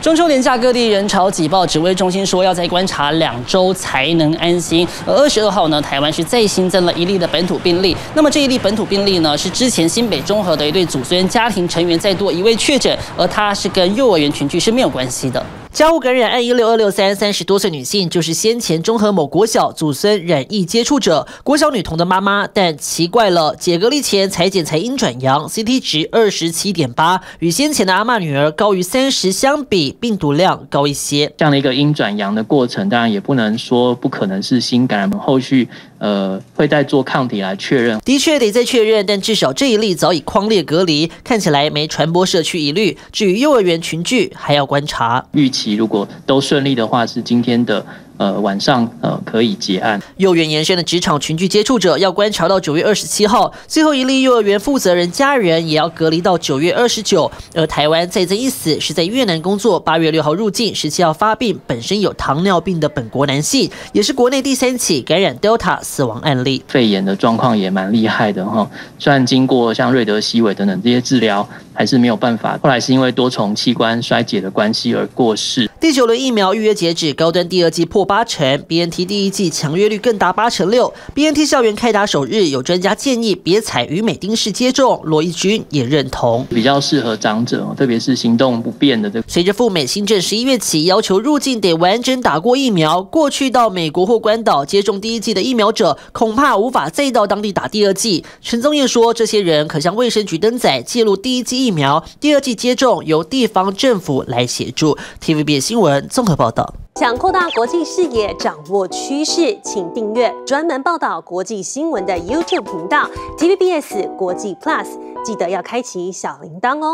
中秋连假各地人潮挤爆，指挥中心说要再观察2周才能安心。而22号呢，台湾是再新增了1例的本土病例。那么这1例本土病例呢，是之前新北中和的一对祖孙家庭成员再多1位确诊，而他是跟幼儿园群聚是没有关系的。 家务感染案16263，30多岁女性就是先前中和某国小祖孙染疫接触者，国小女童的妈妈。但奇怪了，解隔离前采检才阴转阳 ，CT 值27.8，与先前的阿嬷女儿高于30相比，病毒量高一些。 这样的一个阴转阳的过程，当然也不能说不可能是新感染，后续会再做抗体来确认。 的确得再确认，但至少这1例早已匡列隔离，看起来没传播社区疑虑。至于幼儿园群聚，还要观察。 预期如果都顺利的话，是今天的晚上可以结案。 幼儿园延伸的职场群聚接触者要观察到9月27号，最后1例幼儿园负责人家人也要隔离到9月29。而台湾再增1死，是在越南工作，8月6号入境，17号发病，本身有糖尿病的本国男性，也是国内第3起感染 Delta 死亡案例。 肺炎的状况也蛮厉害的哈，虽然经过像瑞德西韦等等这些治疗，还是没有办法。后来是因为多重器官衰竭的关系而过世。 第9轮疫苗预约截止，高端第2剂破80% ，BNT 第1剂强约率更达86%。BNT 校园开打首日，有专家建议别采于美丁式接种，罗一军也认同， 比较适合长者，特别是行动不便的。 随着赴美新政11月起要求入境得完整打过疫苗，过去到美国或关岛接种第1剂的疫苗者，恐怕无法再到当地打第2剂。陈宗彦说，这些人可向卫生局登载记录第1剂疫苗，第2剂接种由地方政府来协助。TVBS 新闻综合报道。 想扩大国际视野，掌握趋势，请订阅专门报道国际新闻的 YouTube 频道 TVBS 国际 Plus， 记得要开启小铃铛哦。